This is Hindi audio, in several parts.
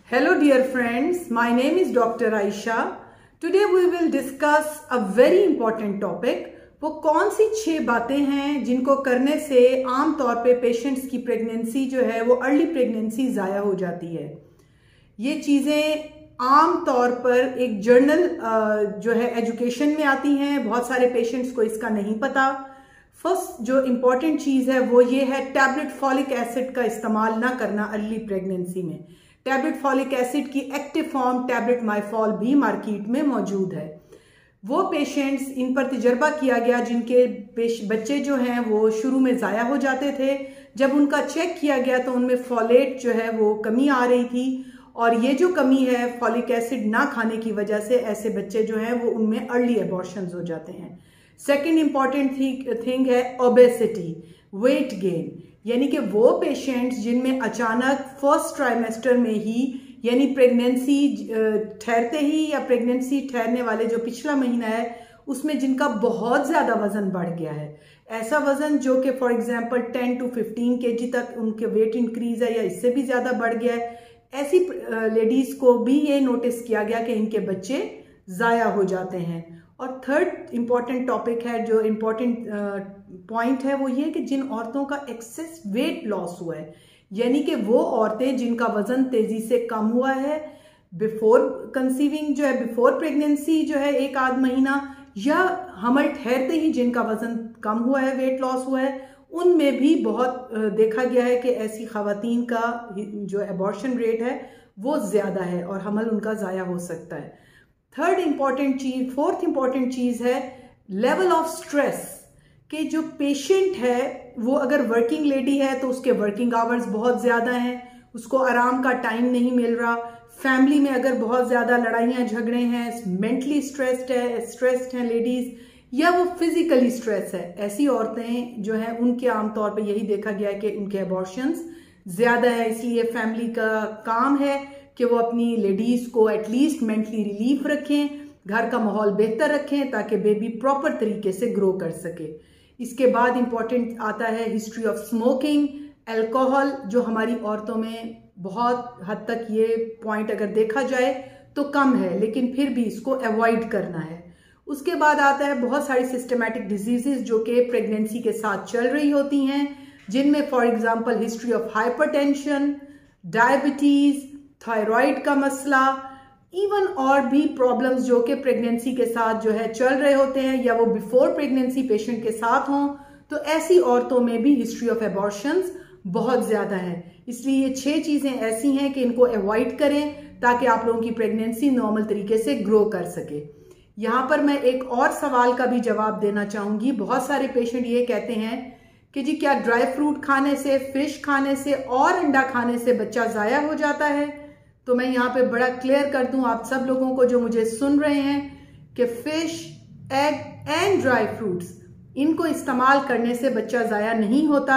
Hello dear friends, my name is Dr. Aisha. Today we will discuss a very important topic. वो कौन सी 6 बातें हैं जिनको करने से आम तौर पे पेशेंट्स की प्रेगनेंसी जो है वो अर्ली प्रेगनेंसी ज़ाया हो जाती है। ये चीज़ें आम तौर पर एक जर्नल जो है एजुकेशन में आती हैं। बहुत सारे पेशेंट्स को इसका नहीं पता। फर्स्ट जो इम्पॉर्टेंट चीज़ है वो ये है टैबलेट फॉलिक एसिड का इस्तेमाल ना करना अर्ली प्रेगनेंसी में। टैबलेट फॉलिक एसिड की एक्टिव फॉर्म टैबलेट माइफॉल भी मार्केट में मौजूद है। वो पेशेंट्स इन पर तजर्बा किया गया जिनके बच्चे जो हैं वो शुरू में ज़ाया हो जाते थे। जब उनका चेक किया गया तो उनमें फॉलेट जो है वो कमी आ रही थी और ये जो कमी है फॉलिक एसिड ना खाने की वजह से ऐसे बच्चे जो हैं वो उनमें अर्ली एबॉर्शंस हो जाते हैं। सेकेंड इंपॉर्टेंट थिंग है ओबेसिटी, वेट गेन, यानी कि वो पेशेंट्स जिनमें अचानक फर्स्ट ट्राइमेस्टर में ही यानी प्रेगनेंसी ठहरते ही या प्रेगनेंसी ठहरने वाले जो पिछला महीना है उसमें जिनका बहुत ज़्यादा वज़न बढ़ गया है, ऐसा वज़न जो कि फॉर एग्जांपल 10 to 15 kg तक उनके वेट इंक्रीज है या इससे भी ज़्यादा बढ़ गया है, ऐसी लेडीज़ को भी ये नोटिस किया गया कि इनके बच्चे ज़ाया हो जाते हैं। और थर्ड इम्पॉर्टेंट टॉपिक है, जो इम्पॉर्टेंट पॉइंट है वो ये कि जिन औरतों का एक्सेस वेट लॉस हुआ है, यानी कि वो औरतें जिनका वजन तेजी से कम हुआ है बिफोर कंसीविंग जो है बिफोर प्रेगनेंसी जो है 1 आध महीना, या हमल ठहरते ही जिनका वजन कम हुआ है, वेट लॉस हुआ है, उनमें भी बहुत देखा गया है कि ऐसी खवातीन का जो एबॉर्शन रेट है वो ज़्यादा है और हमल उनका ज़ाया हो सकता है। फोर्थ इंपॉर्टेंट चीज़ है लेवल ऑफ स्ट्रेस, कि जो पेशेंट है वो अगर वर्किंग लेडी है तो उसके वर्किंग आवर्स बहुत ज़्यादा हैं, उसको आराम का टाइम नहीं मिल रहा। फैमिली में अगर बहुत ज़्यादा लड़ाइयाँ झगड़े हैं, मेंटली स्ट्रेस्ड हैं लेडीज़, या वो फिजिकली स्ट्रेस है, ऐसी औरतें जो हैं उनके आमतौर पे यही देखा गया है कि उनके एबॉर्शंस ज़्यादा है। इसलिए फैमिली का काम है कि वो अपनी लेडीज़ को एटलीस्ट मेंटली रिलीफ रखें, घर का माहौल बेहतर रखें ताकि बेबी प्रॉपर तरीके से ग्रो कर सके। इसके बाद इम्पॉर्टेंट आता है हिस्ट्री ऑफ स्मोकिंग, अल्कोहल, जो हमारी औरतों में बहुत हद तक ये पॉइंट अगर देखा जाए तो कम है, लेकिन फिर भी इसको अवॉइड करना है। उसके बाद आता है बहुत सारी सिस्टमैटिक डिजीजेस जो कि प्रेगनेंसी के साथ चल रही होती हैं, जिनमें for example history of hypertension, diabetes, thyroid का मसला, इवन और भी प्रॉब्लम्स जो कि प्रेगनेंसी के साथ जो है चल रहे होते हैं या वो बिफोर प्रेगनेंसी पेशेंट के साथ हों, तो ऐसी औरतों में भी हिस्ट्री ऑफ एबॉर्शंस बहुत ज़्यादा है। इसलिए ये 6 चीज़ें ऐसी हैं कि इनको अवॉइड करें ताकि आप लोगों की प्रेगनेंसी नॉर्मल तरीके से ग्रो कर सके। यहाँ पर मैं एक और सवाल का भी जवाब देना चाहूँगी। बहुत सारे पेशेंट ये कहते हैं कि जी क्या ड्राई फ्रूट खाने से, फिश खाने से और अंडा खाने से बच्चा ज़ाया हो जाता है? तो मैं यहाँ पे बड़ा क्लियर कर दूं आप सब लोगों को जो मुझे सुन रहे हैं कि fish, egg and dry fruits, इनको इस्तेमाल करने से बच्चा ज़ाया नहीं होता।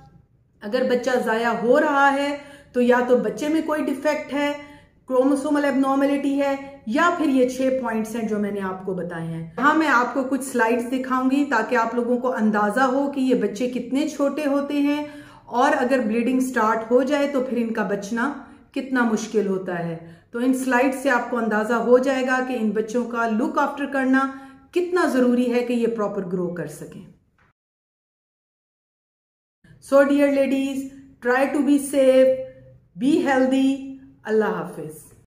अगर बच्चा ज़ाया हो रहा है तो या तो बच्चे में कोई डिफेक्ट है, क्रोमोसोमल एबनॉर्मेलिटी है, या फिर ये 6 पॉइंट्स हैं जो मैंने आपको बताए हैं। यहाँ मैं आपको कुछ स्लाइड्स दिखाऊंगी ताकि आप लोगों को अंदाज़ा हो कि ये बच्चे कितने छोटे होते हैं और अगर ब्लीडिंग स्टार्ट हो जाए तो फिर इनका बचना कितना मुश्किल होता है। तो इन स्लाइड से आपको अंदाज़ा हो जाएगा कि इन बच्चों का लुक आफ्टर करना कितना ज़रूरी है कि ये प्रॉपर ग्रो कर सकें। So dear ladies, try to be safe, be healthy. अल्लाह हाफिज।